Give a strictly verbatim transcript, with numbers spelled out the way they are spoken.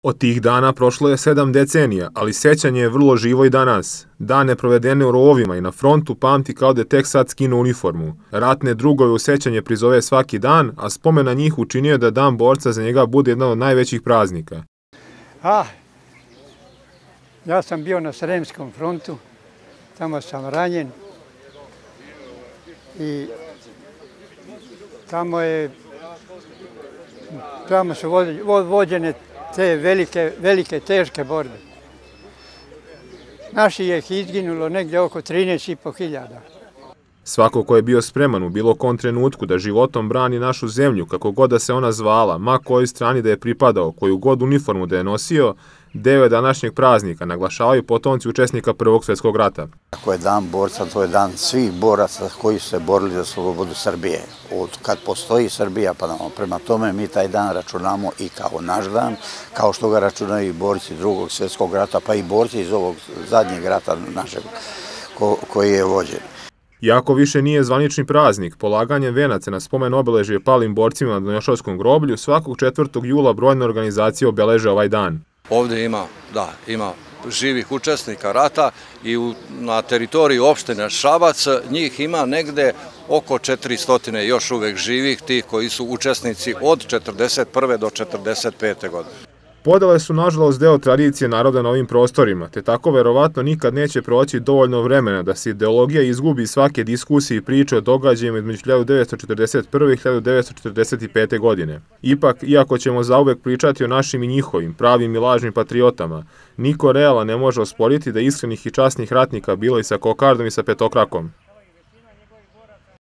Od tih dana prošlo je sedam decenija, ali sećanje je vrlo živo i danas. Dane provedene u rovovima i na frontu pamti kao da je tek sad skinuo uniformu. Ratne drugove u sećanje prizove svaki dan, a spomen na njih učinio da Dan borca za njega bude jedan od najvećih praznika. Ah, ja sam bio na Sremskom frontu, tamo sam ranjen i tamo je, tamo su vođene te velike, velike, teške borbe. Naših je izginulo negdje oko trinaest i po hiljada. Svako ko je bio spreman u bilo kom trenutku da životom brani našu zemlju, kako god da se ona zvala, ma kojoj strani da je pripadao, koju god uniformu da je nosio, deo je današnjeg praznika, naglašavaju potomci učesnika Prvog svjetskog rata. Ako je Dan borca, to je dan svih boraca koji su se borili za slobodu Srbije. Od kad postoji Srbija, pa nam, prema tome mi taj dan računamo i kao naš dan, kao što ga računaju i borci Drugog svjetskog rata, pa i borci iz ovog zadnjeg rata našeg ko, koji je vođen. Iako više nije zvanični praznik, polaganjem venaca na spomen obeležje palim borcima na Donjošavskom groblju, svakog četvrtog jula brojne organizacije obeleže ovaj dan. Ovdje ima, da, ima živih učesnika rata i u, na teritoriji opštine Šabac njih ima negde oko četiristo još uvek živih, tih koji su učesnici od četrdeset prve do četrdeset pete godine. Podele su nažalost deo tradicije naroda na ovim prostorima, te tako verovatno nikad neće proći dovoljno vremena da se ideologija izgubi svake diskusije i priče o događajima između hiljadu devetsto četrdeset prve i hiljadu devetsto četrdeset pete godine. Ipak, iako ćemo zauvek pričati o našim i njihovim, pravim i lažnim patriotama, niko realan ne može osporiti da iskrenih i časnih ratnika bilo i sa kokardom i sa petokrakom.